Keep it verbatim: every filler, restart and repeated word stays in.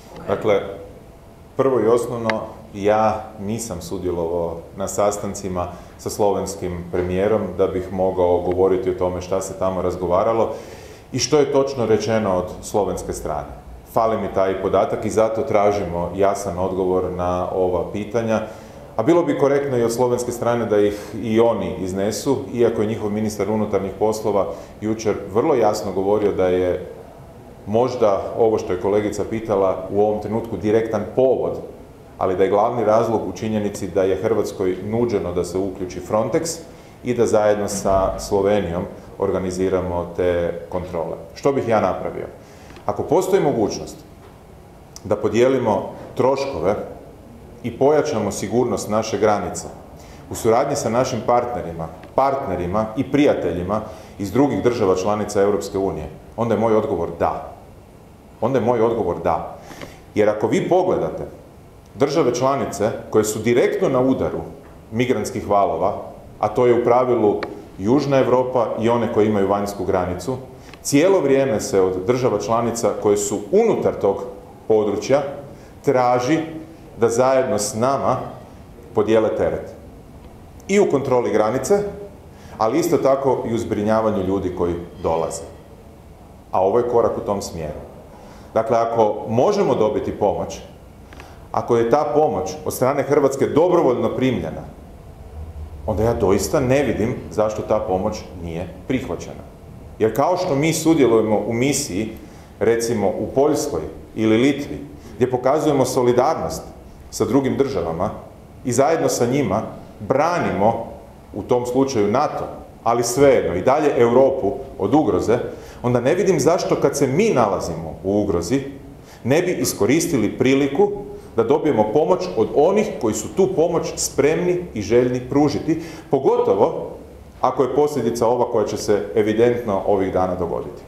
Dakle, prvo i osnovno, ja nisam sudjelovao na sastancima sa slovenskim premijerom da bih mogao govoriti o tome šta se tamo razgovaralo i što je točno rečeno od slovenske strane. Fali mi taj podatak i zato tražimo jasan odgovor na ova pitanja, a bilo bi korektno i od slovenske strane da ih i oni iznesu, iako je njihov ministar unutarnjih poslova jučer vrlo jasno govorio da je možda ovo što je kolegica pitala u ovom trenutku direktan povod, ali da je glavni razlog u činjenici da je Hrvatskoj nuđeno da se uključi Frontex i da zajedno sa Slovenijom organiziramo te kontrole. Što bih ja napravio? Ako postoji mogućnost da podijelimo troškove i pojačamo sigurnost naše granice u suradnji sa našim partnerima, partnerima i prijateljima iz drugih država članica Europske unije, onda je moj odgovor da. Onda je moj odgovor da. Jer ako vi pogledate države članice koje su direktno na udaru migrantskih valova, a to je u pravilu južna Europa i one koje imaju vanjsku granicu, cijelo vrijeme se od država članica koje su unutar tog područja traži da zajedno s nama podijele teret. I u kontroli granice, ali isto tako i u zbrinjavanju ljudi koji dolaze. A ovo je korak u tom smjeru. Dakle, ako možemo dobiti pomoć, ako je ta pomoć od strane Hrvatske dobrovoljno primljena, onda ja doista ne vidim zašto ta pomoć nije prihvaćena. Jer kao što mi sudjelujemo u misiji, recimo u Poljskoj ili Litvi, gdje pokazujemo solidarnost sa drugim državama i zajedno sa njima branimo, u tom slučaju NATO, ali svejedno i dalje Europu od ugroze, onda ne vidim zašto kad se mi nalazimo u ugrozi, ne bi iskoristili priliku da dobijemo pomoć od onih koji su tu pomoć spremni i željni pružiti, pogotovo ako je posljedica ova koja će se evidentno ovih dana dogoditi.